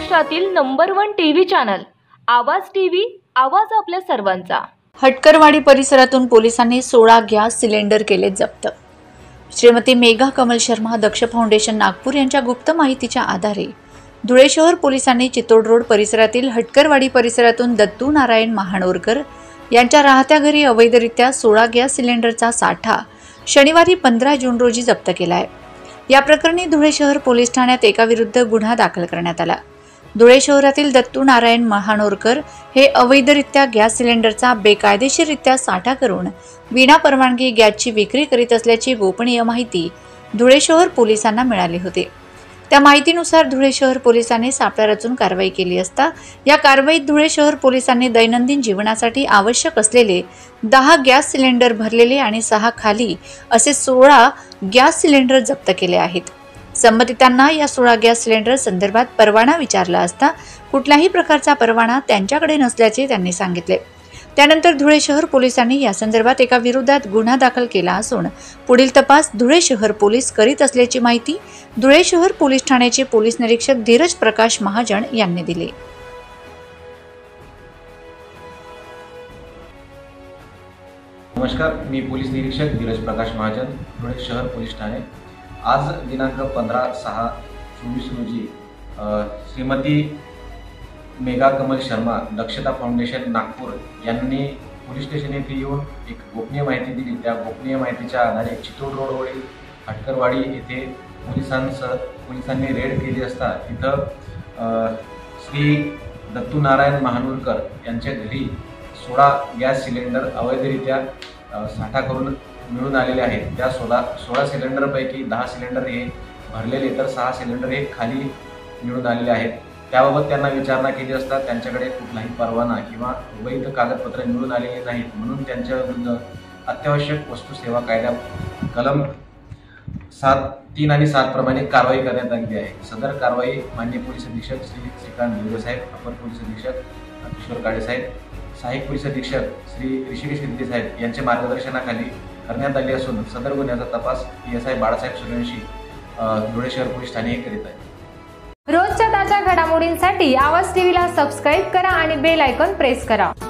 महाराष्ट्रातील number 1 TV channel Awaaz TV, Awaaz आपल्या सर्वांचा। हटकरवाडी परिसरातून पोलिसांनी 16 गॅस सिलेंडर केले जप्त। श्रीमती मेघा कमल शर्मा, दक्ष फाउंडेशन नागपूर यांच्या गुप्त माहितीच्या आधारे धुळे शहर पोलिसांनी चितोड रोड परिसरातील हटकरवाडी परिसरातून दत्तू नारायण महानोरकर यांच्या राहत्या घरी अवैधरित्या 16 गॅस सिलेंडरचा साठा शनिवारी 15 जून रोजी जप्त केला आहे। या प्रकरणी धुळे शहर पोलीस ठाण्यात एकाविरुद्ध गुन्हा दाखल करण्यात आला। धुळे शहरातील दत्तू नारायण महानोरकर हे अवैधरित्या गॅस सिलेंडरचा बेकायदेशीररित्या साठा करून विना परवानगी गॅसची विक्री करीत असल्याची गोपनीय माहिती धुळे शहर पोलिसांना मिळाली होती। त्या माहितीनुसार धुळे शहर पोलिसांनी सापळा रचून कारवाई केली असता या कारवाईत धुळे शहर पोलिसांनी दैनंदिन जीवनासाठी आवश्यक असलेले 10 गॅस सिलेंडर भरलेले आणि 6 खाली असे 16 गॅस सिलेंडर जप्त केले आहेत। संबंधितांना या 16 गॅस सिलेंडर संदर्भात परवाना विचारला असता कुठल्याही प्रकारचा परवाना त्यांच्याकडे नसल्याचे त्यांनी सांगितले। त्यानंतर धुळे शहर पोलिसांनी या संदर्भात एका विरोधात गुन्हा दाखल केला असून पुढील तपास धुळे शहर पोलीस करीत असल्याची माहिती धुळे शहर पोलीस ठाण्याचे पोलीस निरीक्षक धीरज प्रकाश महाजन यांनी दिली। नमस्कार, मी पोलीस निरीक्षक धीरज प्रकाश महाजन, धुळे शहर पोलीस ठाणे। आज दिनांक 15/6/24 रोजी श्रीमती मेघा कमल शर्मा, दक्षता फाउंडेशन नागपूर यांनी पोलीस स्टेशन येथे येऊन एक गोपनीय माहिती दिली। त्या गोपनीय माहितीच्या आधारे चितोड रोडवरील हटकरवाडी येथे पोलिसांनी रेड केली असता तिथं श्री दत्तू नारायण महानोरकर यांच्या घरी 16 गॅस सिलेंडर अवैधरित्या साठा करून मिळून आलेले आहेत। त्या 16 सिलेंडरपैकी 10 सिलेंडर हे भरलेले तर 6 सिलेंडर हे खाली मिळून आलेले आहेत। त्याबाबत त्यांना विचारणा केली असता त्यांच्याकडे कुठलाही परवाना किंवा वैध कागदपत्र मिळून आलेले नाहीत, म्हणून त्यांच्या विरुद्ध अत्यावश्यक वस्तू सेवा कायदा कलम 3 आणि 7 प्रमाणे कारवाई करण्यात आली आहे। सदर कारवाई माननीय पोलीस अधीक्षक श्री श्रीकांत भिवरे साहेब, अपर पोलीस अधीक्षक किशोर काळे साहेब, सहाय्यक पोलीस अधीक्षक श्री ऋषिकेश रिद्धी साहेब यांच्या मार्गदर्शनाखाली करण्यात आली असून सदर गुन्ह्याचा तपास PSI बाळासाहेब सूर्यवंशी, धुळे शहर पोलीस ठाणे करीत आहे। रोजच्या ताज्या घडामोडींसाठी आवाज टीव्हीला सबस्क्राईब करा आणि बेल आयकॉन प्रेस करा।